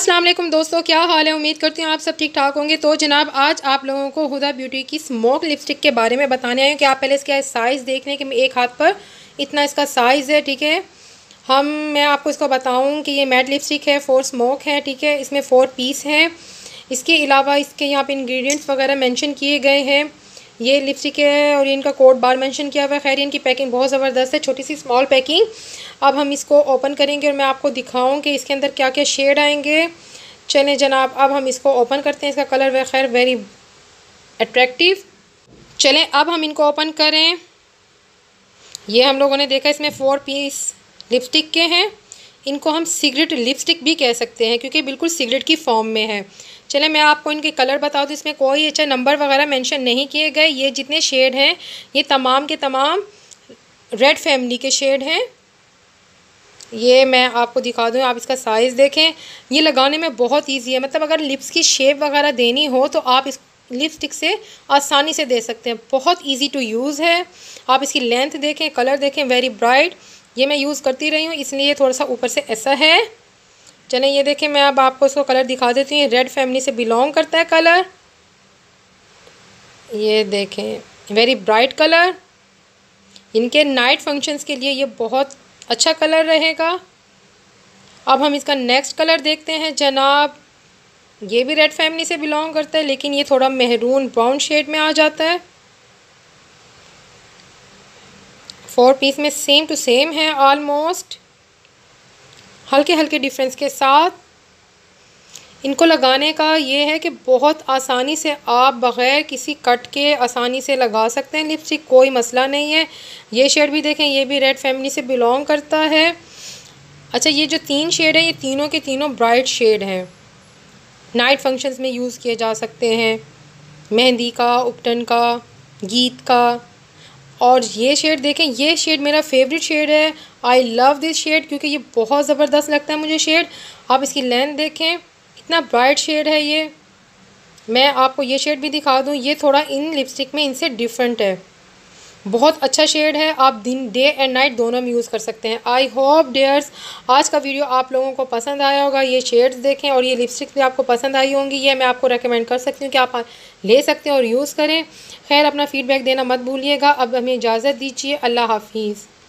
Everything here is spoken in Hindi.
अस्सलाम वालेकुम दोस्तों, क्या हाल है। उम्मीद करती हूँ आप सब ठीक ठाक होंगे। तो जनाब आज आप लोगों को हुदा ब्यूटी की स्मोक लिपस्टिक के बारे में बताने आई हूँ कि आप पहले इसका साइज़ देख लें कि एक हाथ पर इतना इसका साइज़ है। ठीक है, मैं आपको इसको बताऊँ कि ये मैट लिपस्टिक है, 4 स्मोक है। ठीक है, इसमें 4 पीस हैं। इसके अलावा इसके यहाँ पे इंग्रेडिएंट्स वगैरह मेंशन किए गए हैं। ये लिपस्टिक है और इनका कोड बार मेंशन किया हुआ है। खैर इनकी पैकिंग बहुत ज़बरदस्त है, छोटी सी स्मॉल पैकिंग। अब हम इसको ओपन करेंगे और मैं आपको दिखाऊं कि इसके अंदर क्या क्या शेड आएंगे। चलें जनाब, अब हम इसको ओपन करते हैं। इसका कलर व खैर वेरी अट्रैक्टिव। चलें अब हम इनको ओपन करें। ये हम लोगों ने देखा इसमें 4 पीस लिपस्टिक के हैं। इनको हम सिगरेट लिपस्टिक भी कह सकते हैं क्योंकि बिल्कुल सिगरेट की फॉर्म में है। चले मैं आपको इनके कलर बता दूँ। इसमें कोई अच्छा नंबर वगैरह मेंशन नहीं किए गए। ये जितने शेड हैं ये तमाम के तमाम रेड फैमिली के शेड हैं। ये मैं आपको दिखा दूँ, आप इसका साइज़ देखें। ये लगाने में बहुत इजी है, मतलब अगर लिप्स की शेप वगैरह देनी हो तो आप इस लिपस्टिक से आसानी से दे सकते हैं। बहुत इजी टू यूज़ है। आप इसकी लेंथ देखें, कलर देखें, वेरी ब्राइट। ये मैं यूज़ करती रही हूँ इसलिए थोड़ा सा ऊपर से ऐसा है। चलें ये देखें, मैं अब आपको इसको कलर दिखा देती हूँ। रेड फैमिली से बिलोंग करता है कलर। ये देखें वेरी ब्राइट कलर। इनके नाइट फंक्शंस के लिए ये बहुत अच्छा कलर रहेगा। अब हम इसका नेक्स्ट कलर देखते हैं जनाब। ये भी रेड फैमिली से बिलोंग करता है लेकिन ये थोड़ा मेहरून ब्राउन शेड में आ जाता है। 4 पीस में सेम टू सेम है ऑलमोस्ट, हल्के हल्के डिफरेंस के साथ। इनको लगाने का ये है कि बहुत आसानी से आप बग़ैर किसी कट के आसानी से लगा सकते हैं लिपस्टिक, कोई मसला नहीं है। ये शेड भी देखें, ये भी रेड फैमिली से बिलोंग करता है। अच्छा, ये जो 3 शेड है ये तीनों के तीनों ब्राइट शेड हैं। नाइट फंक्शंस में यूज़ किए जा सकते हैं, मेहंदी का, उपटन का, गीत का। और ये शेड देखें, ये शेड मेरा फेवरेट शेड है। आई लव दिस शेड क्योंकि ये बहुत ज़बरदस्त लगता है मुझे शेड। आप इसकी लेंथ देखें, इतना ब्राइट शेड है ये। मैं आपको ये शेड भी दिखा दूँ, ये थोड़ा इन लिपस्टिक में इनसे डिफरेंट है। बहुत अच्छा शेड है, आप दिन डे एंड नाइट दोनों में यूज़ कर सकते हैं। आई होप डियर्स आज का वीडियो आप लोगों को पसंद आया होगा। ये शेड्स देखें और ये लिपस्टिक भी आपको पसंद आई होंगी। ये मैं आपको रेकमेंड कर सकती हूँ कि आप ले सकते हैं और यूज़ करें। खैर अपना फ़ीडबैक देना मत भूलिएगा। अब हमें इजाज़त दीजिए। अल्लाह हाफिज़।